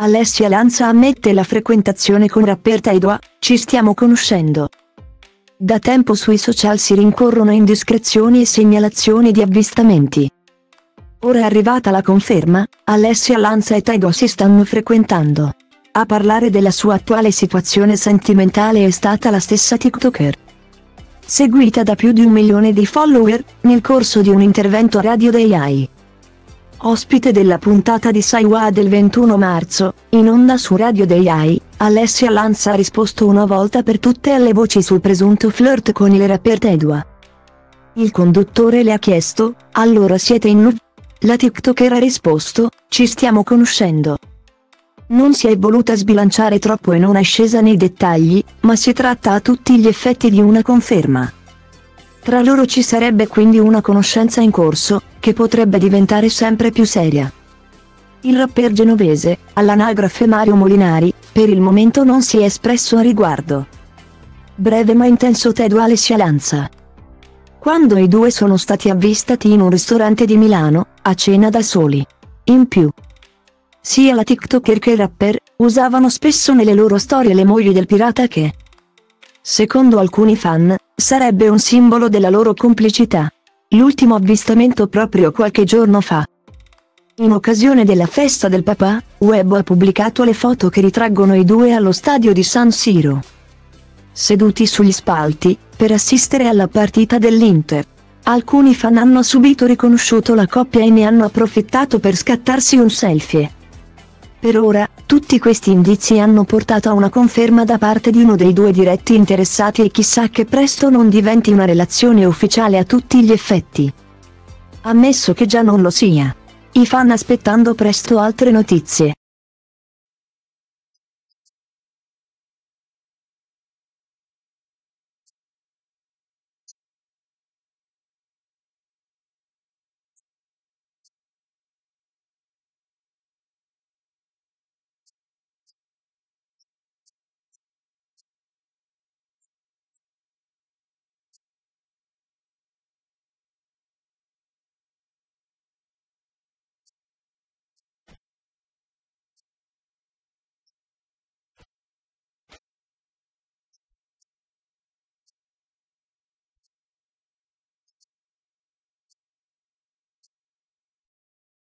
Alessia Lanza ammette la frequentazione con rapper Taidua, ci stiamo conoscendo. Da tempo sui social si rincorrono indiscrezioni e segnalazioni di avvistamenti. Ora è arrivata la conferma, Alessia Lanza e Taidua si stanno frequentando. A parlare della sua attuale situazione sentimentale è stata la stessa TikToker. Seguita da più di 1 milione di follower, nel corso di un intervento radio AI. Ospite della puntata di Saiwa del 21 marzo, in onda su Radio AI, Alessia Lanza ha risposto una volta per tutte alle voci sul presunto flirt con il rapper Taidua. Il conduttore le ha chiesto, allora siete in nu? La TikToker ha risposto, ci stiamo conoscendo. Non si è voluta sbilanciare troppo e non è scesa nei dettagli, ma si tratta a tutti gli effetti di una conferma. Tra loro ci sarebbe quindi una conoscenza in corso, che potrebbe diventare sempre più seria. Il rapper genovese, all'anagrafe Mario Molinari, per il momento non si è espresso a riguardo. Breve ma intenso Taidua Alessia Lanza. Quando i due sono stati avvistati in un ristorante di Milano, a cena da soli. In più, sia la TikToker che il rapper, usavano spesso nelle loro storie le mogli del pirata che, secondo alcuni fan, sarebbe un simbolo della loro complicità. L'ultimo avvistamento proprio qualche giorno fa. In occasione della festa del papà, Weibo ha pubblicato le foto che ritraggono i due allo stadio di San Siro. Seduti sugli spalti, per assistere alla partita dell'Inter. Alcuni fan hanno subito riconosciuto la coppia e ne hanno approfittato per scattarsi un selfie. Per ora, tutti questi indizi hanno portato a una conferma da parte di uno dei due diretti interessati e chissà che presto non diventi una relazione ufficiale a tutti gli effetti. Ammesso che già non lo sia. I fan aspettando presto altre notizie.